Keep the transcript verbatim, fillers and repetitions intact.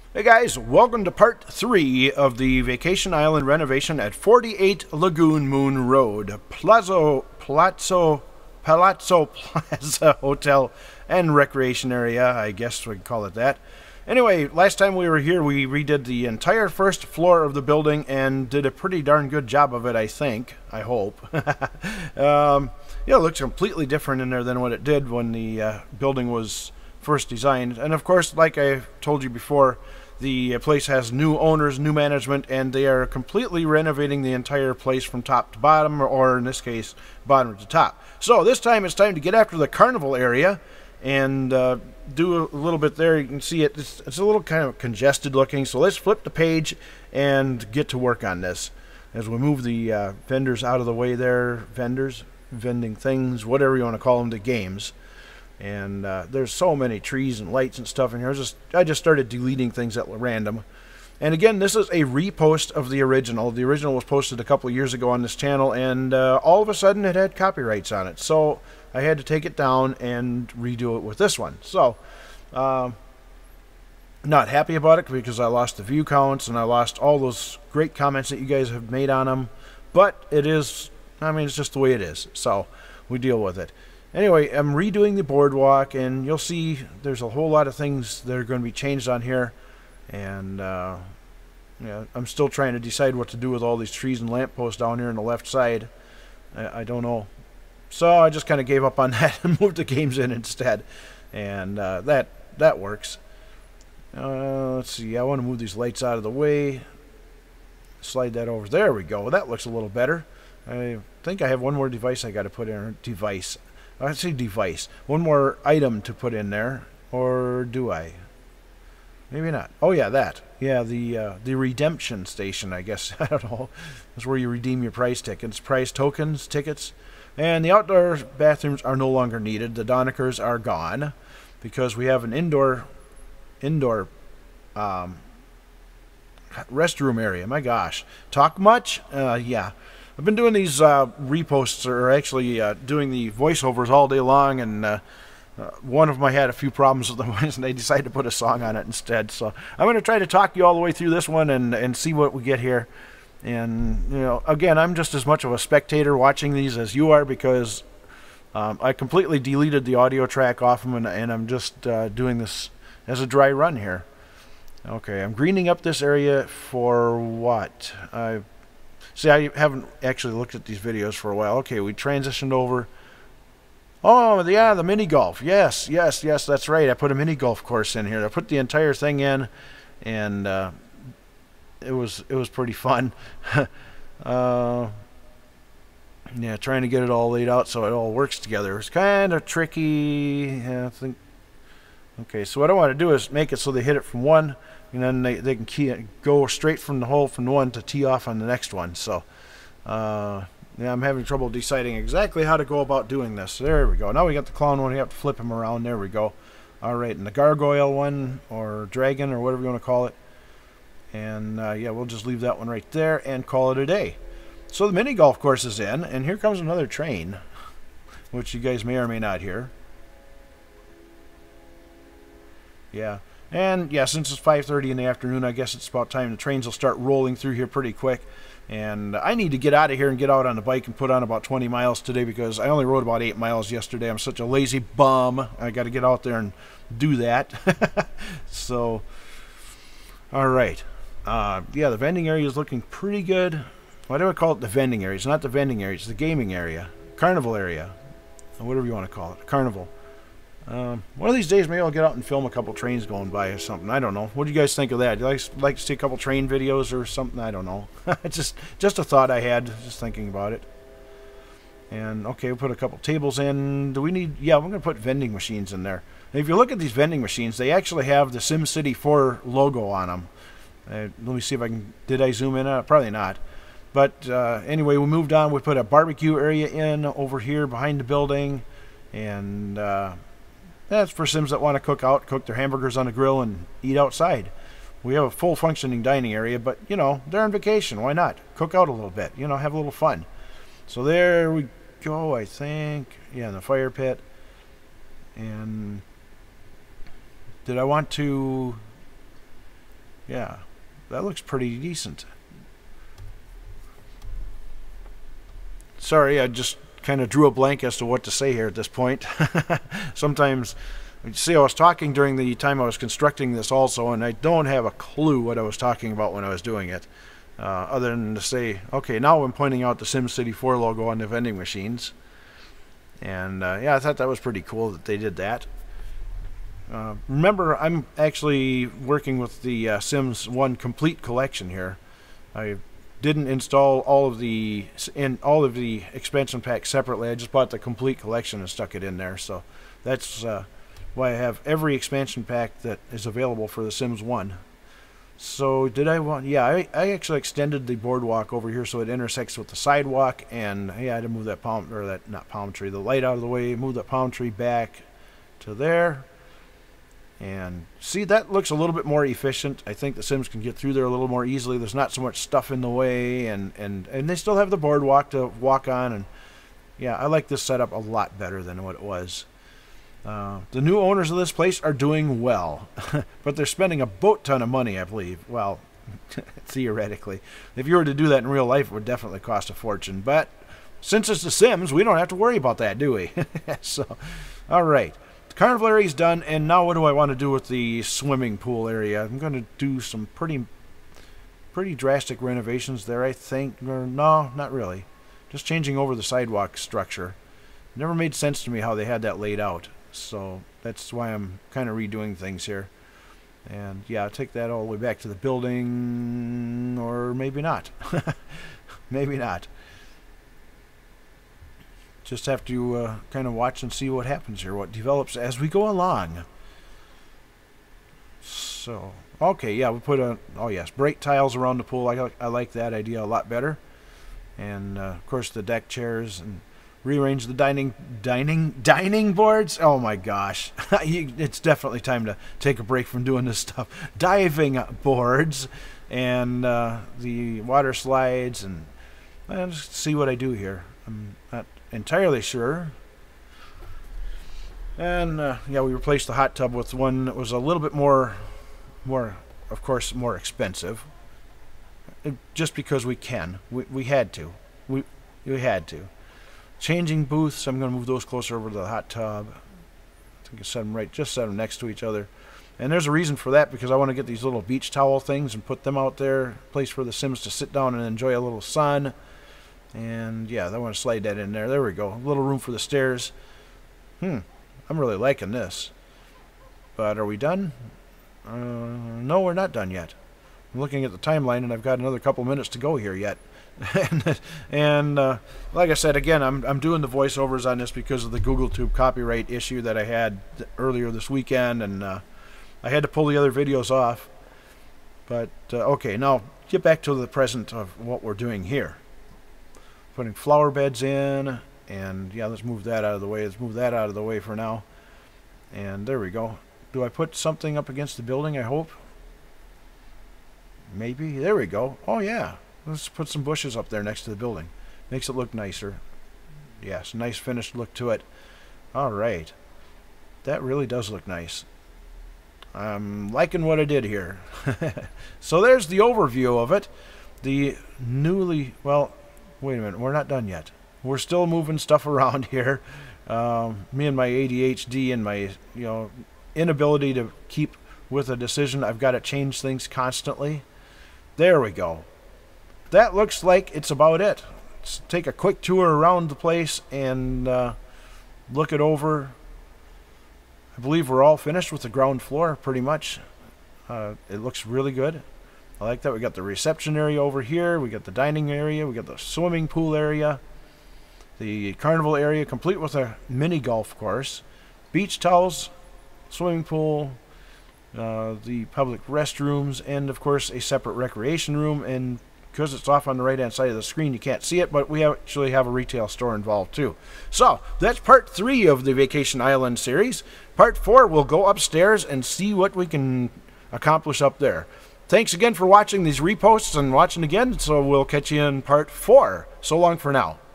Hey guys, welcome to part three of the Vacation Island renovation at forty-eight Lagoon Moon Road, Plazo, Palazzo, Palazzo Plaza Hotel and Recreation Area, I guess we could call it that. Anyway, last time we were here we redid the entire first floor of the building and did a pretty darn good job of it, I think. I hope. um, yeah, it looks completely different in there than what it did when the uh, building was first designed. And of course, like I told you before, the place has new owners, new management, and they are completely renovating the entire place from top to bottom, or in this case, bottom to top. So this time it's time to get after the carnival area and uh, do a little bit there. You can see it. It's, it's a little kind of congested looking, so let's flip the page and get to work on this. As we move the uh, vendors out of the way there, vendors, vending things, whatever you want to call them, the games. And uh, there's so many trees and lights and stuff in here. I just I just started deleting things at random. And again, this is a repost of the original. The original was posted a couple of years ago on this channel, and uh, all of a sudden it had copyrights on it. So I had to take it down and redo it with this one. So, uh, not happy about it because I lost the view counts and I lost all those great comments that you guys have made on them. But it is, I mean, it's just the way it is. So we deal with it. Anyway, I'm redoing the boardwalk, and you'll see there's a whole lot of things that are going to be changed on here. And uh, yeah, I'm still trying to decide what to do with all these trees and lampposts down here on the left side. I, I don't know. So I just kind of gave up on that and moved the games in instead. And uh, that, that works. Uh, let's see, I want to move these lights out of the way. Slide that over. There we go. That looks a little better. I think I have one more device I got to put in. Device. I say device. One more item to put in there, or do I? Maybe not. Oh yeah, that. Yeah, the uh, the redemption station, I guess. I don't know. That's where you redeem your prize tickets, prize tokens, tickets. And the outdoor bathrooms are no longer needed. The Donikers are gone because we have an indoor indoor um, restroom area. My gosh, talk much? Uh, yeah. I've been doing these uh, reposts, or actually uh, doing the voiceovers all day long, and uh, uh, one of them I had a few problems with them, and they decided to put a song on it instead. So I'm going to try to talk you all the way through this one and, and see what we get here. And, you know, again, I'm just as much of a spectator watching these as you are, because um, I completely deleted the audio track off them, and, and I'm just uh, doing this as a dry run here. Okay, I'm greening up this area for what? I See, I haven't actually looked at these videos for a while. Okay, we transitioned over. Oh, yeah, the mini golf. Yes, yes, yes, that's right. I put a mini golf course in here. I put the entire thing in, and uh, it was it was pretty fun. uh, yeah, trying to get it all laid out so it all works together. It's kind of tricky. Yeah, I think. Okay, so what I want to do is make it so they hit it from one, and then they, they can key it, go straight from the hole from one to tee off on the next one. So, uh, yeah, I'm having trouble deciding exactly how to go about doing this. There we go. Now we got the clown one. We have to flip him around. There we go. All right, and the gargoyle one, or dragon, or whatever you want to call it. And, uh, yeah, we'll just leave that one right there and call it a day. So the mini golf course is in, and here comes another train, which you guys may or may not hear. Yeah, and yeah, since it's five thirty in the afternoon, I guess it's about time the trains will start rolling through here pretty quick. And I need to get out of here and get out on the bike and put on about twenty miles today, because I only rode about eight miles yesterday. I'm such a lazy bum. I got to get out there and do that. So, all right. Uh, yeah, the vending area is looking pretty good. Why do I call it the vending area? It's not the vending area. It's the gaming area. Carnival area. Whatever you want to call it. Carnival. Um, one of these days, maybe I'll get out and film a couple trains going by or something. I don't know. What do you guys think of that? Do you like, like to see a couple train videos or something? I don't know. It's just, just a thought I had, just thinking about it. And, okay, we'll put a couple tables in. Do we need... Yeah, we're going to put vending machines in there. And if you look at these vending machines, they actually have the SimCity four logo on them. Uh, let me see if I can... Did I zoom in on it? Probably not. But, uh, anyway, we moved on. We put a barbecue area in over here behind the building. And, uh... that's for Sims that want to cook out, cook their hamburgers on the grill, and eat outside. We have a full functioning dining area, but, you know, they're on vacation. Why not? Cook out a little bit, you know, have a little fun. So there we go, I think. Yeah, in the fire pit. And did I want to Yeah, that looks pretty decent. Sorry, I just kind of drew a blank as to what to say here at this point. Sometimes, you see, I was talking during the time I was constructing this also, and I don't have a clue what I was talking about when I was doing it. Uh, other than to say, okay, now I'm pointing out the SimCity four logo on the vending machines. And uh, yeah, I thought that was pretty cool that they did that. Uh, remember, I'm actually working with the uh, Sims one Complete collection here. I didn't install all of the in all of the expansion packs separately. I just bought the Complete collection and stuck it in there. So that's uh, why I have every expansion pack that is available for the Sims one. So did I want... Yeah, I, I actually extended the boardwalk over here so it intersects with the sidewalk, and yeah, I had to move that palm, or that, not palm tree, the light out of the way, move that palm tree back to there. And see, that looks a little bit more efficient. I think the Sims can get through there a little more easily. There's not so much stuff in the way, and, and, and they still have the boardwalk to walk on, and yeah, I like this setup a lot better than what it was. Uh, the new owners of this place are doing well, but they're spending a boat ton of money, I believe. Well, theoretically. If you were to do that in real life, it would definitely cost a fortune. But since it's The Sims, we don't have to worry about that, do we? So, all right. The carnival area is done, and now what do I want to do with the swimming pool area? I'm going to do some pretty, pretty drastic renovations there, I think. Or, no, not really. Just changing over the sidewalk structure. It never made sense to me how they had that laid out. So that's why I'm kind of redoing things here. And yeah, I'll take that all the way back to the building, or maybe not. Maybe not. Just have to uh, kind of watch and see what happens here, what develops as we go along. So, okay, yeah, we put a, oh yes, brake tiles around the pool. I, I like that idea a lot better. And uh, of course the deck chairs, and rearrange the dining dining dining boards. Oh my gosh. It's definitely time to take a break from doing this stuff. Diving boards and uh, the water slides, and I'll just see what I do here. I'm not entirely sure. And uh, yeah, we replaced the hot tub with one that was a little bit more more of course more expensive. It, just because we can. We we had to. We we had to. Changing booths, I'm going to move those closer over to the hot tub. I think I set them right, just set them next to each other. And there's a reason for that, because I want to get these little beach towel things and put them out there, a place for the Sims to sit down and enjoy a little sun. And yeah, I want to slide that in there. There we go. A little room for the stairs. Hmm, I'm really liking this. But are we done? Uh, no, we're not done yet. I'm looking at the timeline, and I've got another couple minutes to go here yet. and and uh, like I said, again, I'm I'm doing the voiceovers on this because of the Google Tube copyright issue that I had earlier this weekend, and uh, I had to pull the other videos off. But uh, okay, now get back to the present of what we're doing here. Putting flower beds in, and yeah, let's move that out of the way. Let's move that out of the way for now. And there we go. Do I put something up against the building? I hope. Maybe. There we go. Oh yeah. Let's put some bushes up there next to the building. Makes it look nicer. Yes, nice finished look to it. Alright. That really does look nice. I'm liking what I did here. So there's the overview of it. The newly... Well, wait a minute. We're not done yet. We're still moving stuff around here. Um, me and my A D H D and my, you know, inability to keep with a decision. I've got to change things constantly. There we go. That looks like it's about it. Let's take a quick tour around the place and uh, look it over. I believe we're all finished with the ground floor, pretty much. Uh, it looks really good. I like that. We got the reception area over here. We got the dining area. We got the swimming pool area. The carnival area, complete with a mini golf course. Beach towels, swimming pool, uh, the public restrooms, and of course a separate recreation room. And because it's off on the right hand side of the screen, you can't see it, but we actually have a retail store involved too. So that's part three of the Vacation Island series. Part four, we'll go upstairs and see what we can accomplish up there. Thanks again for watching these reposts and watching again, so we'll catch you in part four. So long for now.